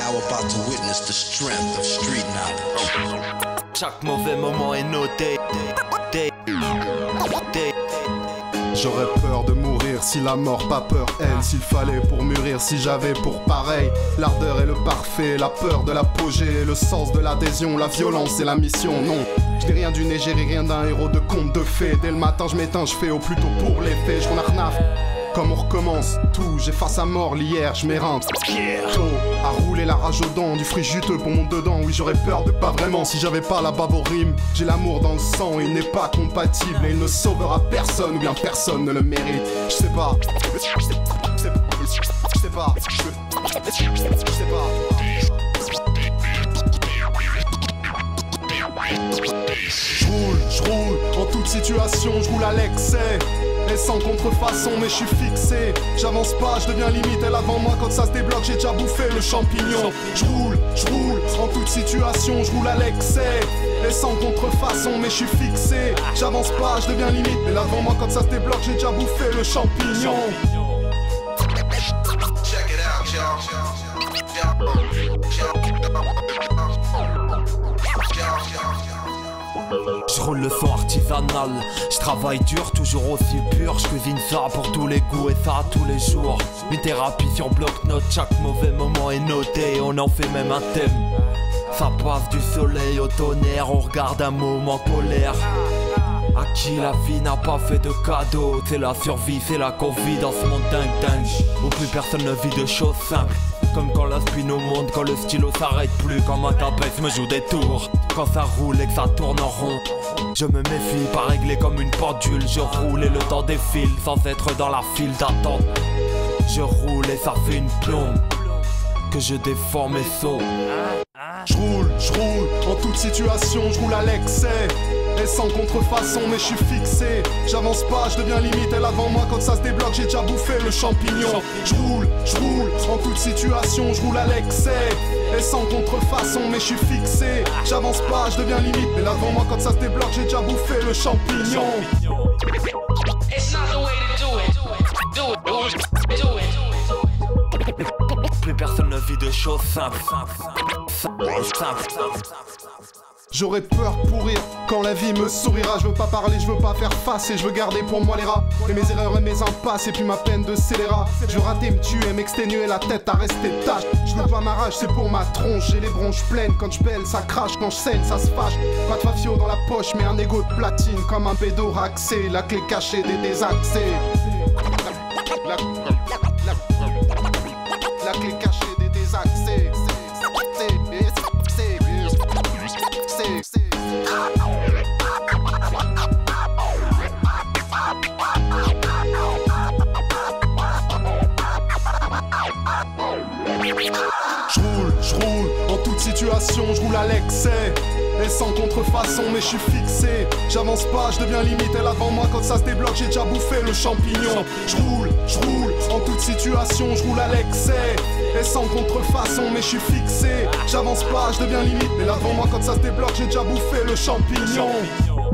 now about to witness the strength of street knowledge. Chaque mauvais moment est noté. J'aurais peur de mourir si la mort pas peur haine. S'il fallait pour mûrir, si j'avais pour pareil. L'ardeur est le parfait, la peur de l'apogée, le sens de l'adhésion, la violence et la mission. Non, je n'ai rien du nez, j'ai rien d'un héros de conte de fées. Dès le matin je m'éteins, je fais au plus tôt pour les faits. Je arnaf, comme on recommence tout, j'efface à mort l'hier, je m'éreinte. À rouler la rage aux dents, du fruit juteux pour mon dedans. Oui, j'aurais peur de pas vraiment si j'avais pas la bave aux rimes. J'ai l'amour dans le sang, il n'est pas compatible et il ne sauvera personne ou bien personne ne le mérite. Je sais pas. Je roule en toute situation, je roule à l'excès. Et sans contrefaçon, mais je suis fixé. J'avance pas, je deviens limite. Elle avant moi, quand ça se débloque, j'ai déjà bouffé le champignon. Je roule en toute situation, je roule à l'excès. Et sans contrefaçon, mais je suis fixé. J'avance pas, je deviens limite. Elle avant moi, quand ça se débloque, j'ai déjà bouffé le champignon. Check it out, y'all. Je roule le son artisanal, je travaille dur, toujours aussi pur. Je cuisine ça pour tous les goûts et ça tous les jours. Une thérapie sur bloc-notes, chaque mauvais moment est noté. On en fait même un thème. Ça passe du soleil au tonnerre, on regarde un moment colère. À qui la vie n'a pas fait de cadeau. C'est la survie, c'est la Covid dans ce monde dingue. Où plus personne ne vit de choses simples. Comme quand la spin au monde, quand le stylo s'arrête plus. Quand ma tapette me joue des tours. Quand ça roule et que ça tourne en rond. Je me méfie, pas réglé comme une pendule. Je roule et le temps défile sans être dans la file d'attente. Je roule et ça fait une plombe que je déforme mes sauts. Je roule en toute situation, je roule à l'excès. Et sans contrefaçon, mais je suis fixé. J'avance pas, je deviens limite. Elle avant moi, quand ça se débloque, j'ai déjà bouffé le champignon. Je roule en toute situation, je roule à l'excès. Et sans contrefaçon, mais je suis fixé. J'avance pas, je deviens limite. Elle avant moi, quand ça se débloque, j'ai déjà bouffé le champignon. It's not the way to do it. Plus personne ne vit de choses simples. J'aurais peur pour rire quand la vie me sourira. Je veux pas parler, je veux pas faire face et je veux garder pour moi les rats. Et mes erreurs et mes impasses et puis ma peine de scélérat. Je veux rater, me tuer, m'exténuer la tête à rester tâche. Je veux pas ma rage, c'est pour ma tronche. J'ai les bronches pleines, quand je belle ça crache. Quand je saigne ça se fâche. Pas de fafio dans la poche mais un égo de platine. Comme un bédo raxé, la clé cachée des désaxés. La clé cachée des désaxés. Je roule en toute situation, je roule à l'excès. Et sans contrefaçon, mais je suis fixé. J'avance pas, je deviens limite. Elle avant moi, quand ça se débloque, j'ai déjà bouffé le champignon. Je roule en toute situation, je roule à l'excès. Et sans contrefaçon, mais je suis fixé. J'avance pas, je deviens limite. Elle avant moi, quand ça se débloque, j'ai déjà bouffé le champignon.